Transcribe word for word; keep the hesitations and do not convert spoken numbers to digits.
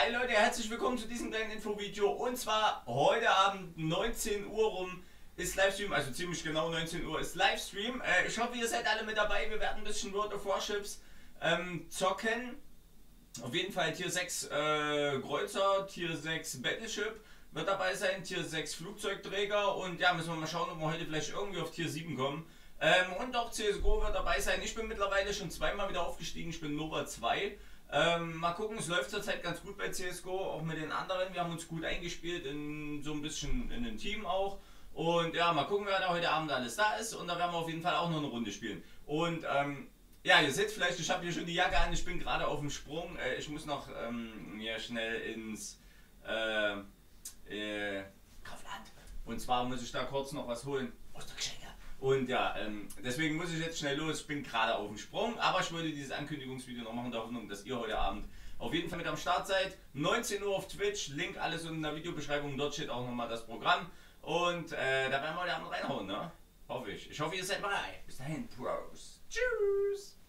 Hi Leute, herzlich willkommen zu diesem kleinen Infovideo. Und zwar heute Abend neunzehn Uhr rum ist Livestream, also ziemlich genau neunzehn Uhr ist Livestream. Äh, ich hoffe, ihr seid alle mit dabei. Wir werden ein bisschen World of Warships ähm, zocken. Auf jeden Fall Tier sechs äh, Kreuzer, Tier sechs Battleship wird dabei sein, Tier sechs Flugzeugträger. Und ja, müssen wir mal schauen, ob wir heute vielleicht irgendwie auf Tier sieben kommen. Ähm, und auch C S G O wird dabei sein. Ich bin mittlerweile schon zweimal wieder aufgestiegen. Ich bin Nova zwei. Ähm, mal gucken, es läuft zurzeit ganz gut bei C S G O, auch mit den anderen. Wir haben uns gut eingespielt in so ein bisschen in ein Team auch. Und ja, mal gucken, wer da heute Abend alles da ist. Und da werden wir auf jeden Fall auch noch eine Runde spielen. Und ähm, ja, ihr seht vielleicht, ich habe hier schon die Jacke an. Ich bin gerade auf dem Sprung. Äh, ich muss noch ähm, mir schnell ins äh, äh, Kaufland. Und zwar muss ich da kurz noch was holen. Ostergeschenke. Und ja, ähm, deswegen muss ich jetzt schnell los. Ich bin gerade auf dem Sprung, aber ich wollte dieses Ankündigungsvideo noch machen, in der Hoffnung, dass ihr heute Abend auf jeden Fall mit am Start seid. neunzehn Uhr auf Twitch, Link alles in der Videobeschreibung, dort steht auch nochmal das Programm. Und äh, da werden wir heute Abend reinhauen, ne? Hoffe ich. Ich hoffe, ihr seid dabei. Bis dahin, Pros. Tschüss.